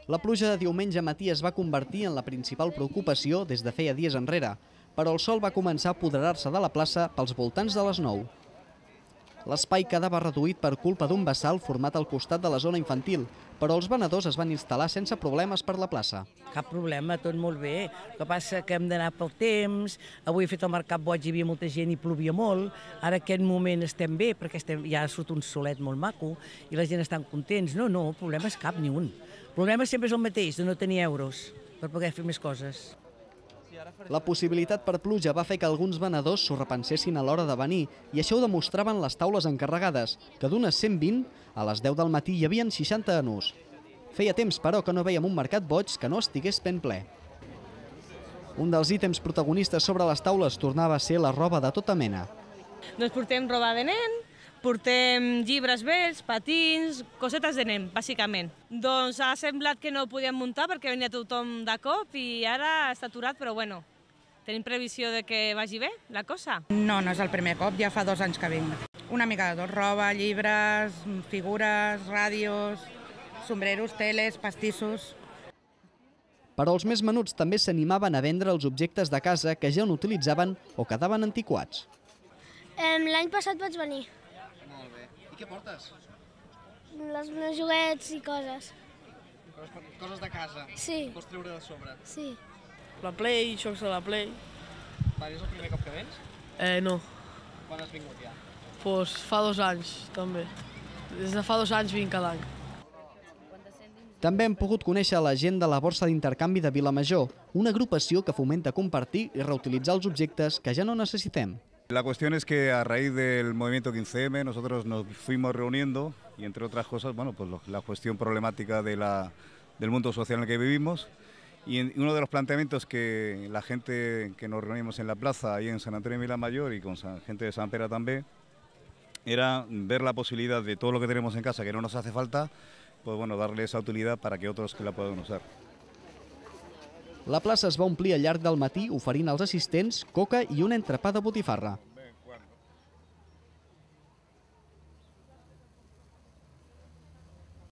La pluja de diumenge matí es va convertir en la principal preocupació des de feia dies enrere, però el sol va començar a apoderar-se de la plaça pels voltants de les 9. L'espai quedava reduït per culpa d'un bassal format al costat de la zona infantil, però els venedors es van instal·lar sense problemes per la plaça. Cap problema, tot molt bé. El que passa que hem d'anar pel temps. Avui he fet el mercat boig, hi havia molta gent i plovia molt. Ara aquest moment estem bé perquè ja surt un solet molt maco i la gent estan contents. No, problema és cap, ni un. El problema sempre és el mateix, de no tenir euros per poder fer més coses. La possibilitat per pluja va fer que alguns venedors s'ho repensessin a l'hora de venir i això ho demostraven les taules encarregades, que d'unes 120, a les 10 del matí hi havien 60 en ús. Feia temps, però, que no vèiem un mercat boig que no estigués ben ple. Un dels ítems protagonistes sobre les taules tornava a ser la roba de tota mena. Doncs portem roba de nen, portem llibres vells, patins, cosetes de nen, bàsicament. Doncs ha semblat que no ho podíem muntar perquè venia tothom de cop i ara està aturat, però bueno, tenim previsió de que vagi bé la cosa. No és el primer cop, ja fa 2 anys que vinc. Una mica de tot, roba, llibres, figures, ràdios, sombreros, teles, pastissos. Però els més menuts també s'animaven a vendre els objectes de casa que ja no utilitzaven o quedaven antiquats. L'any passat vaig venir. Molt bé. I què portes? Els meus joguets i coses. Coses de casa? Sí. Pots treure de sobre? Sí. La Play, jocs de la Play. És el primer cop que vens? No. Quan has vingut ja? Pues fa 2 anys, també. Des de fa 2 anys vinc cada any. També hem pogut conèixer la gent de la Borsa d'Intercanvi de Vilamajor, una agrupació que fomenta compartir i reutilitzar els objectes que ja no necessitem. La cuestión es que a raíz del movimiento 15M nosotros nos fuimos reuniendo y entre otras cosas, bueno, pues la cuestión problemática del mundo social en el que vivimos y uno de los planteamientos que la gente que nos reunimos en la plaza ahí en San Antonio de Vilamayor y con gente de Sant Pere también era ver la posibilidad de todo lo que tenemos en casa que no nos hace falta, pues bueno, darle esa utilidad para que otros que la puedan usar. La plaça es va omplir al llarg del matí oferint als assistents coca i un entrepà de botifarra.